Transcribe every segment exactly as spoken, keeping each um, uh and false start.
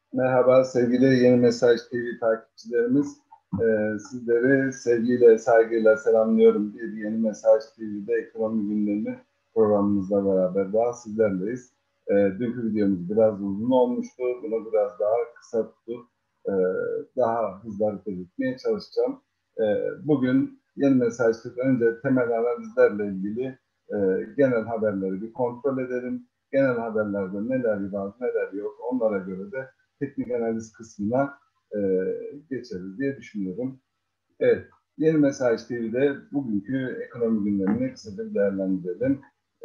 Merhaba sevgili Yeni Mesaj T V takipçilerimiz. Ee, sizleri sevgiyle, saygıyla selamlıyorum. Bir Yeni Mesaj T V'de ekonomi gündemi programımızla beraber daha sizlerleyiz. Ee, dünkü videomuz biraz uzun olmuştu. Bunu biraz daha kısa tutup e, daha hızlı hareket etmeye çalışacağım. Ee, bugün Yeni Mesaj'tan önce temel analizlerle ilgili e, genel haberleri bir kontrol edelim. Genel haberlerde neler var, neler yok onlara göre de teknik analiz kısmına e, geçeriz diye düşünüyorum. Evet, Yeni Mesaj T V'de bugünkü ekonomi gündemini kısaca değerlendirelim.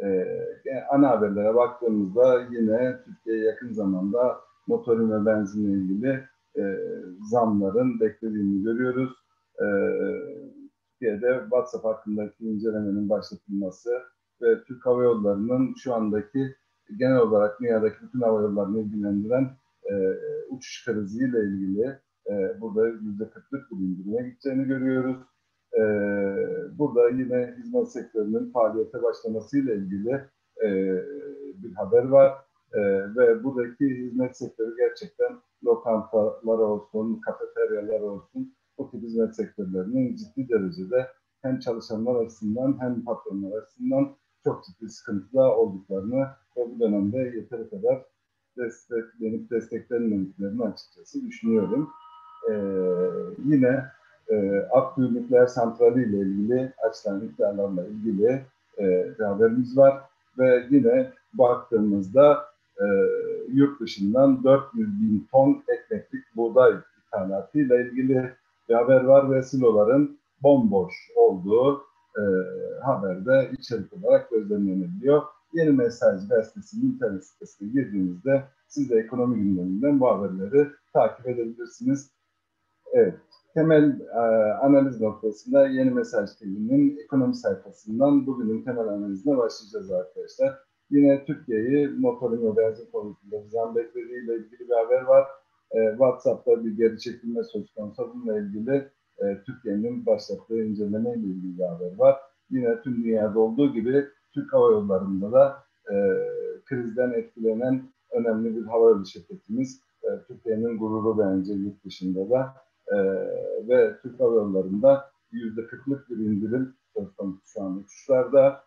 E, ana haberlere baktığımızda yine Türkiye yakın zamanda motorin ve benzinle ilgili e, zamların beklediğini görüyoruz. E, Türkiye'de WhatsApp hakkındaki incelemenin başlatılması ve Türk Hava Yolları'nın şu andaki genel olarak dünyadaki bütün hava yollarını ilgilendiren e, uçuş kriziyle ilgili e, burada yüzde kırklık bir indirime gideceğini görüyoruz. E, burada yine hizmet sektörünün faaliyete başlamasıyla ilgili e, bir haber var. E, ve buradaki hizmet sektörü gerçekten lokantalar olsun, kafeteryalar olsun, bu tip hizmet sektörlerinin ciddi derecede hem çalışanlar açısından hem patronlar açısından çok ciddi sıkıntıda olduklarını ve bu dönemde yeteri kadar desteklenip desteklenmediklerini açıkçası düşünüyorum. Ee, yine e, Akkuyu Nükleer Santrali ile ilgili açılan iddialarla ilgili e, bir haberimiz var ve yine baktığımızda e, yurt dışından dört yüz bin ton ekmeklik buğday ithalatıyla ilgili bir haber var ve siloların bomboş olduğu e, haberde içerik olarak gözlemlenebiliyor. Yeni Mesaj Gazetesi'nin internet sitesine girdiğinizde siz de ekonomi gündeminden bu haberleri takip edebilirsiniz. Evet, temel e, analiz noktasında Yeni Mesaj T V'nin ekonomi sayfasından bugünün temel analizine başlayacağız arkadaşlar. Yine Türkiye'yi motorin ve benzin konusunda zam beklediğiyle ilgili bir haber var. E, WhatsApp'ta bir geri çekilme söz konusu. Bununla ilgili e, Türkiye'nin başlattığı incelemeyle ilgili bir haber var. Yine tüm dünyada olduğu gibi Türk Hava Yolları'nda da e, krizden etkilenen önemli bir hava yolu şirketimiz. E, Türkiye'nin gururu bence yurt dışında da e, ve Türk Hava Yolları'nda yüzde kırklık bir indirim söz konusu şu an uçuşlarda.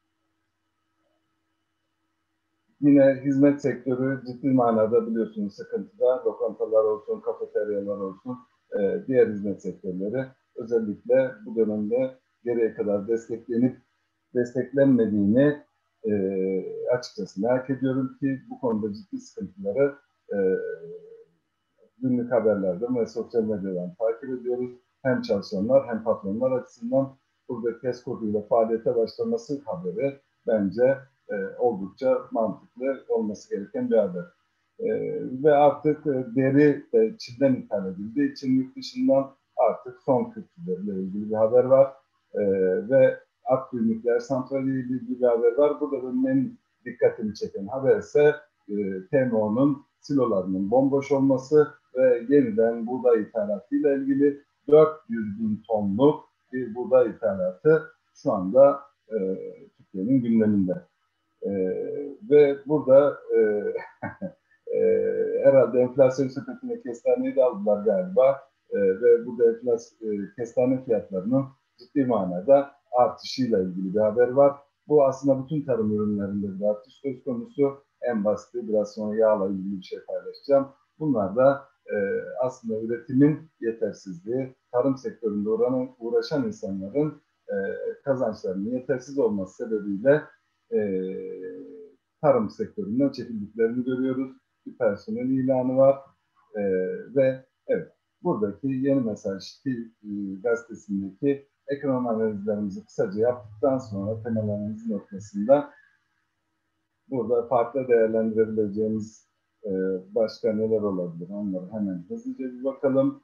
Yine hizmet sektörü ciddi manada biliyorsunuz sıkıntıda. Lokantalar olsun, kafeteryalar olsun, e, diğer hizmet sektörleri özellikle bu dönemde geriye kadar desteklenip desteklenmediğini e, açıkçası merak ediyorum ki bu konuda ciddi sıkıntıları e, günlük haberlerden ve sosyal medyadan takip ediyoruz. Hem çalışanlar hem patronlar açısından burada KES koduyla faaliyete başlaması haberi bence e, oldukça mantıklı olması gereken bir haber. E, ve artık e, deri de Çin'den ithal edildiği için yurt dışından artık son kültürleriyle ilgili bir haber var. E, ve Akkuyu Nükleer Santrali ile ilgili bir haber var. Burada benim en dikkatimi çeken haber ise e, T M O'nun silolarının bomboş olması ve yeniden buğday ithalatıyla ilgili dört yüz bin tonluk bir buğday ithalatı şu anda e, Türkiye'nin gündeminde. E, ve burada e, e, herhalde enflasyon sepetine kestaneyi de aldılar galiba e, ve burada enflasyon, e, kestane fiyatlarının ciddi manada artışıyla ilgili bir haber var. Bu aslında bütün tarım ürünlerinde bir artış söz konusu. En basiti biraz sonra yağla ilgili bir şey paylaşacağım. Bunlar da e, aslında üretimin yetersizliği, tarım sektöründe uğranan, uğraşan insanların e, kazançlarının yetersiz olması sebebiyle e, tarım sektöründen çekildiklerini görüyoruz. Bir personel ilanı var e, ve evet buradaki Yeni Mesaj e, gazetesindeki ekonomi analizlerimizi kısaca yaptıktan sonra temel analiz noktasında burada farklı değerlendirebileceğimiz e, başka neler olabilir onları hemen hızlıca bir bakalım.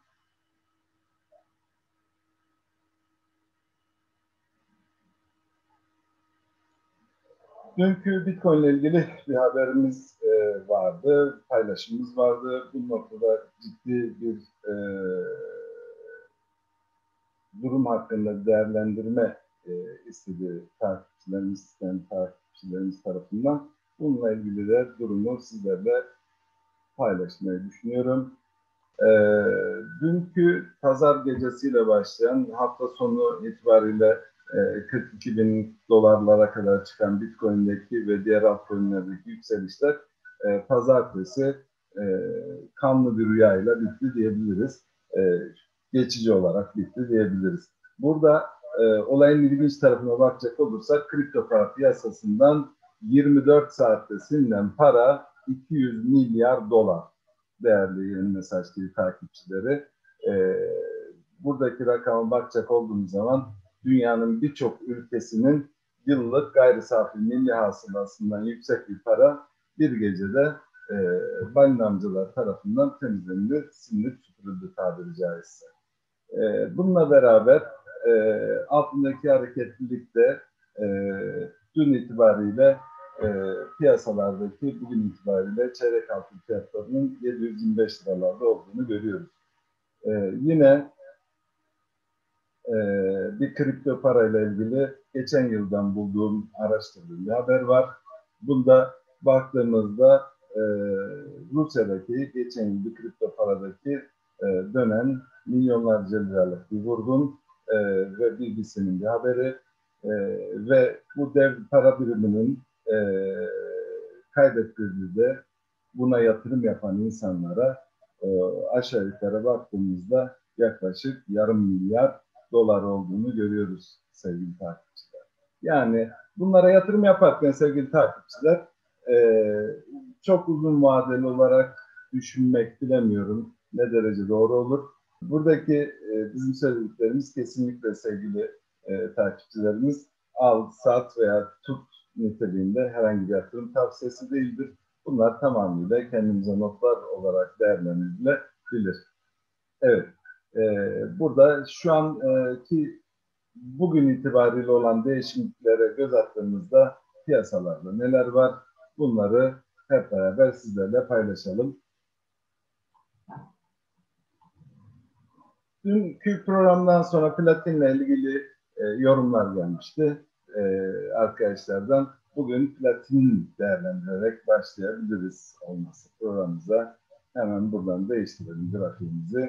Dünkü Bitcoin ile ilgili bir haberimiz e, vardı, paylaşımımız vardı. Bu noktada ciddi bir e, durum hakkında değerlendirme e, istedi takipçilerimiz, sistem takipçilerimiz tarafından. Bununla ilgili de durumu sizlerle paylaşmayı düşünüyorum. E, dünkü pazar gecesiyle başlayan hafta sonu itibariyle e, kırk iki bin dolarlara kadar çıkan Bitcoin'deki ve diğer altcoin'lerdeki yükselişler e, pazartesi e, kanlı bir rüyayla bitti diyebiliriz. E, geçici olarak bitti diyebiliriz. Burada e, olayın ilginç tarafına bakacak olursak kripto para piyasasından yirmi dört saatte silinen para iki yüz milyar dolar değerli Yeni Mesaj T V takipçileri. E, buradaki rakama bakacak olduğumuz zaman dünyanın birçok ülkesinin yıllık gayri safi milli hasılasından yüksek bir para bir gecede e, balinamcılar tarafından temizlendi, silinip süpürüldü tabiri caizse. E, bununla beraber e, altındaki hareketlilik de e, dün itibariyle e, piyasalardaki bugün itibariyle çeyrek altın fiyatlarının yedi yüz yirmi beş liralarda olduğunu görüyoruz. E, yine e, bir kripto parayla ilgili geçen yıldan bulduğum, araştırdığım bir haber var. Bunda baktığımızda e, Rusya'daki geçen yıl bir kripto paradaki e, dönen milyonlarca liralık bir vurgun e, ve B B C'nin bir haberi e, ve bu dev para biriminin e, kaybettirdiği de buna yatırım yapan insanlara e, aşağı yukarı baktığımızda yaklaşık yarım milyar dolar olduğunu görüyoruz sevgili takipçiler. Yani bunlara yatırım yaparken sevgili takipçiler e, çok uzun vadeli olarak düşünmek bilemiyorum ne derece doğru olur. Buradaki e, bizim söylediklerimiz kesinlikle sevgili e, takipçilerimiz al, sat veya tut niteliğinde herhangi bir yatırım tavsiyesi değildir. Bunlar tamamıyla kendimize notlar olarak değerlendirilebilir. Evet, e, burada şu anki bugün itibariyle olan değişimlere göz attığımızda piyasalarda neler var? Bunları hep beraber sizlerle paylaşalım. Dünkü programdan sonra platinle ilgili e, yorumlar gelmişti e, arkadaşlardan. Bugün platin değerlendirerek başlayabiliriz olması programımıza. Hemen buradan değiştirelim grafiğimizi.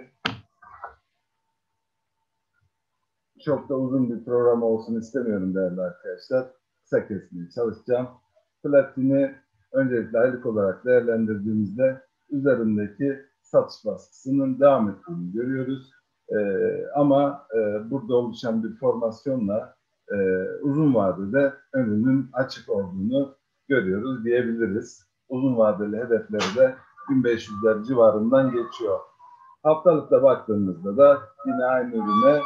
Çok da uzun bir program olsun istemiyorum değerli arkadaşlar. Kısa kesmeye çalışacağım. Platini öncelikle aylık olarak değerlendirdiğimizde üzerindeki satış baskısının devam ettiğini görüyoruz. Ee, ama e, burada oluşan bir formasyonla e, uzun vadede önünün açık olduğunu görüyoruz diyebiliriz. Uzun vadeli hedefleri de bin beş yüzler civarından geçiyor. Haftalıkta baktığımızda da yine aynı ürüne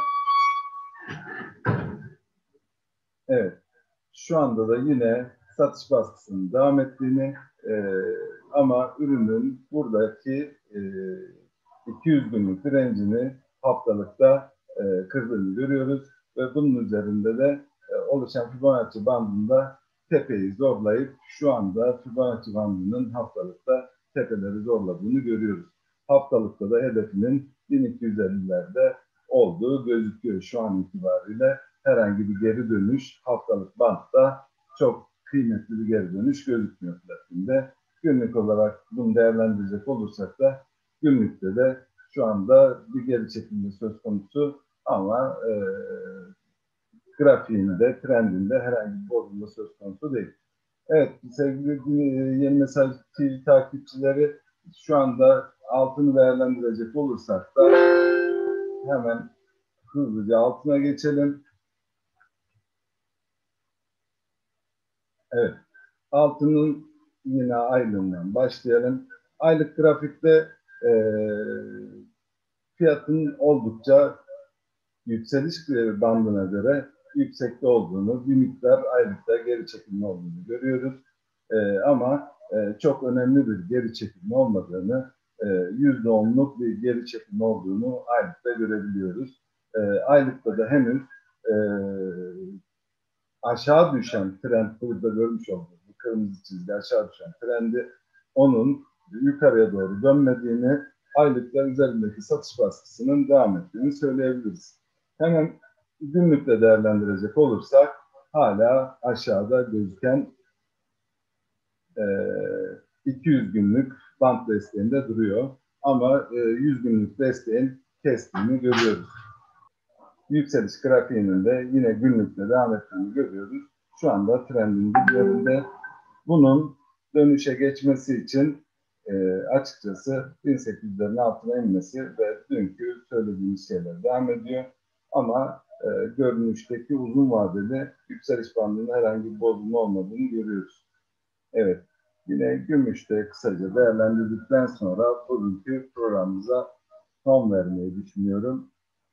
evet, şu anda da yine satış baskısının devam ettiğini e, ama ürünün buradaki e, iki yüz günlük direncini haftalıkta e, kırdığını görüyoruz ve bunun üzerinde de e, oluşan Fibonacci bandında tepeyi zorlayıp şu anda Fibonacci bandının haftalıkta tepeleri zorladığını görüyoruz. Haftalıkta da hedefinin bin iki yüz ellilerde olduğu gözüküyor şu an itibariyle. Herhangi bir geri dönüş haftalık bantta çok kıymetli bir geri dönüş gözükmüyor platinde. Günlük olarak bunu değerlendirecek olursak da günlükte de şu anda bir geri çekilme söz konusu ama e, grafiğinde, trendinde herhangi bir bozulma söz konusu değil. Evet sevgili Yeni Mesaj T V takipçileri şu anda altını değerlendirecek olursak da hemen hızlıca altına geçelim. Evet. Altının yine aylığından başlayalım. Aylık grafikte e, fiyatın oldukça yükseliş bandına göre yüksekte olduğunu, bir miktar aylıkta geri çekilme olduğunu görüyoruz. E, ama e, çok önemli bir geri çekilme olmadığını, yüzde onluk bir geri çekilme olduğunu aylıkta görebiliyoruz. E, aylıkta da henüz e, aşağı düşen trend burada görmüş olduğumuz bu kırmızı çizgi aşağı düşen trendi onun yukarıya doğru dönmediğini, aylıklar üzerindeki satış baskısının devam ettiğini söyleyebiliriz. Hemen günlükte değerlendirecek olursak hala aşağıda gözüken e, iki yüz günlük bant desteğinde duruyor. Ama e, yüz günlük desteğin kestiğini görüyoruz. Yükseliş grafiğinin de yine günlükte devam ettiğini görüyoruz. Şu anda trendin diplerinde. Bunun dönüşe geçmesi için e, açıkçası bin sekiz yüzlerin altına inmesi ve dünkü söylediğimiz şeyler devam ediyor. Ama e, görünüşteki uzun vadeli yükseliş bandında herhangi bir bozulma olmadığını görüyoruz. Evet, yine gümüşte kısaca değerlendirdikten sonra bugünkü programımıza son vermeyi düşünüyorum.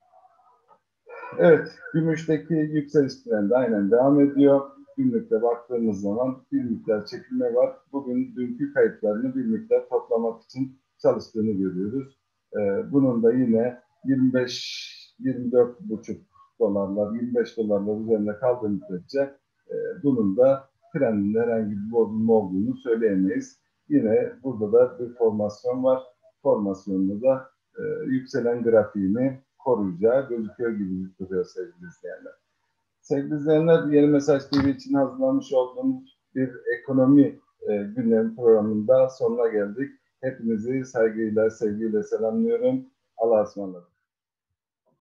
Evet, gümüşteki yükseliş trendi aynen devam ediyor. Günlükte baktığımız zaman bir miktar çekilme var. Bugün dünkü kayıtlarını bir miktar toplamak için çalıştığını görüyoruz. Ee, bunun da yine yirmi beş yirmi dört buçuk dolarlar, yirmi beş dolarlar üzerinde kaldığı müddetçe e, bunun da trendinde herhangi bir bozulma olduğunu söyleyemeyiz. Yine burada da bir formasyon var. Formasyonda da e, yükselen grafiğini koruyacağı gözüküyor gibi duruyor sevgili izleyenler. Sevgili izleyenler, Yeni Mesaj T V için hazırlamış olduğumuz bir ekonomi e, gündemi programında sonuna geldik. Hepinizi saygıyla, sevgiyle selamlıyorum. Allah'a ısmarladık.